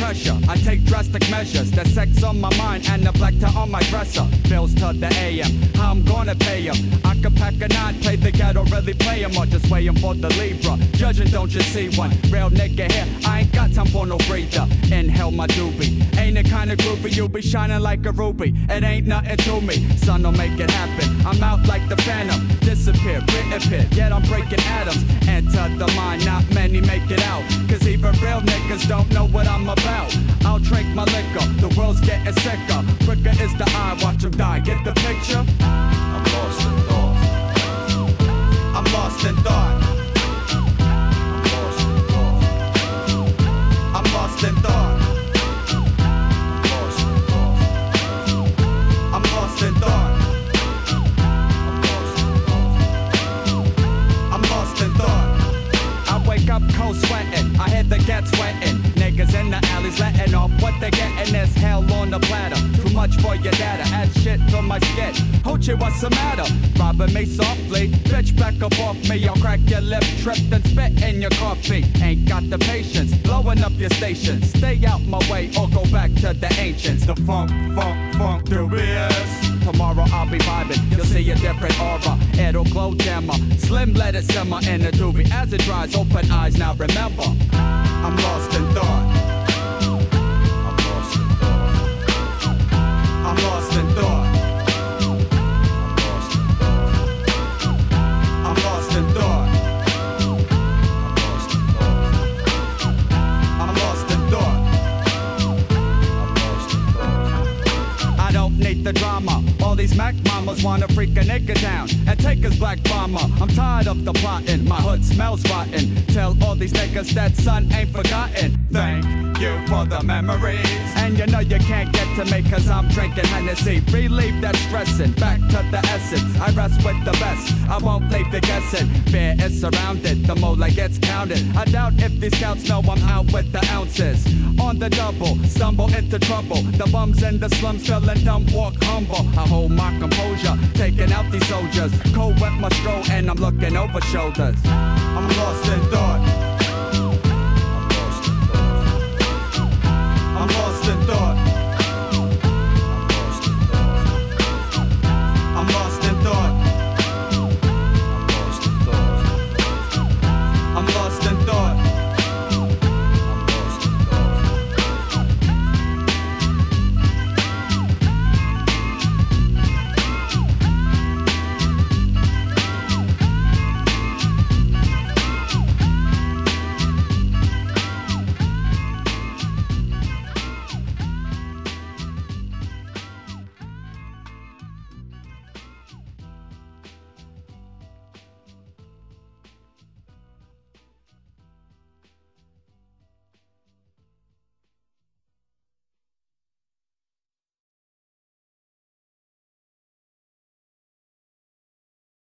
pressure. I take drastic measures. The sex on my mind and the black tie on my dresser. Bills to the AM, how I'm gonna pay 'em. I could pack a nine, play the ghetto, really play 'em, or just waiting for the libra. Judging, don't you see one? Real nigga here, I ain't got time for no breather. Inhale my doobie. Ain't it kinda groovy? You be shining like a ruby. It ain't nothing to me. Son, don't make it happen. I'm out like the phantom. Disappear, reappear. Yet I'm breaking atoms. Enter the mind, not many make it out. Cause even real niggas don't know what I'm about. I'll drink my liquor, the world's getting sicker. Quicker is the eye, watch them die. Get the picture? I'm lost in thought. I'm lost in thought. I'm lost in thought. I'm lost in thought. I'm lost in thought. I wake up cold sweatin', I hear the get sweatin'. Niggas in the alleys letting off what they gettin' is hell on the platter. Too much for your data, add shit to my skin. Hoochie, what's the matter? Robbing me softly, bitch back up off me. I'll crack your lip, trip, and spit in your coffee. Ain't got the patience, blowing up your station. Stay out my way or go back to the ancients. The Funkdoobiest. Tomorrow I'll be vibing, you'll see a different aura. It'll glow dimmer, slim let it simmer in a doobie. As it dries, open eyes, now remember, I'm lost in thought. I'm lost in thought. I'm lost in thought. I'm lost in thought. I'm lost in thought. I don't need the drama. All these Mac mamas wanna freak a nigga down and take his black bomber. I'm tired of the plotting, my hood smells rotten. Tell all these niggas that son ain't forgotten. Thank you for the memories. And you know you can't get to me cause I'm drinking Hennessy. Relieve that stressing, back to the essence. I rest with the best, I won't leave you guessing. Fear is surrounded, the mole gets counted. I doubt if these scouts know I'm out with the ounces. On the double, stumble into trouble. The bums in the slums feeling dumb, walk humble. I hold my composure, taking out these soldiers. Cold wet my stroll and I'm looking over shoulders. I'm lost in thought.